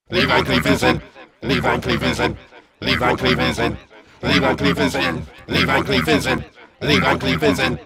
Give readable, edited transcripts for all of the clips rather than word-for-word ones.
Lee Van Cleef is in. Lee Van Cleef is in. Lee Van Cleef is in. Lee Van Cleef is in. Lee Van Cleef is in. Lee Van Cleef is in.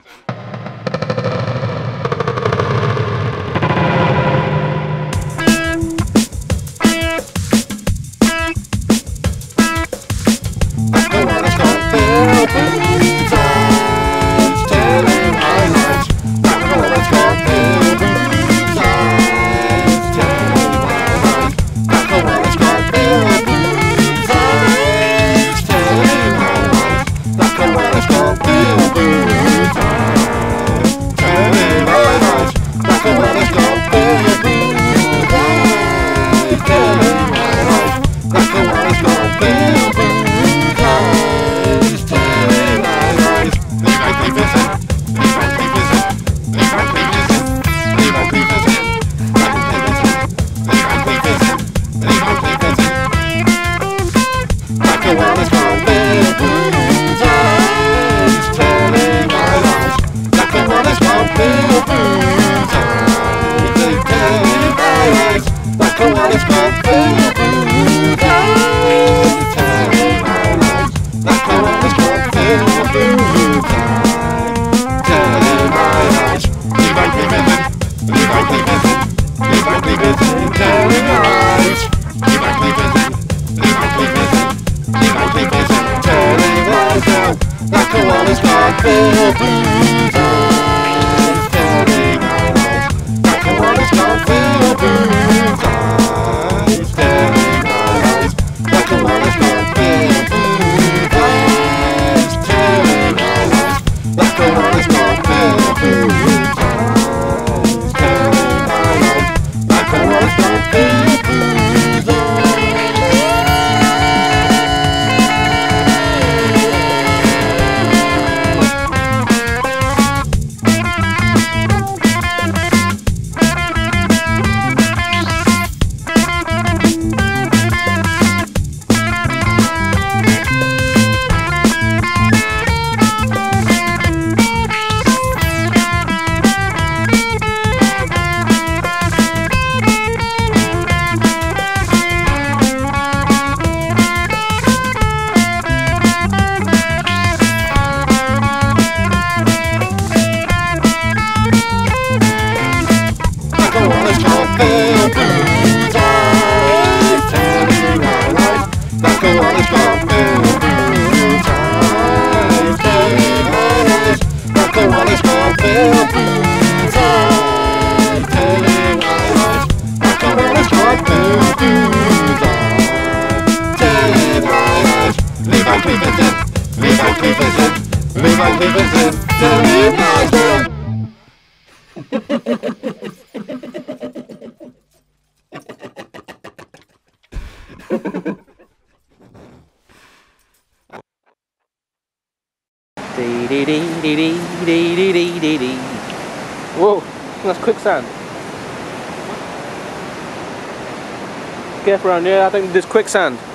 Whoa, that's quicksand. Careful around here, I think there's quicksand.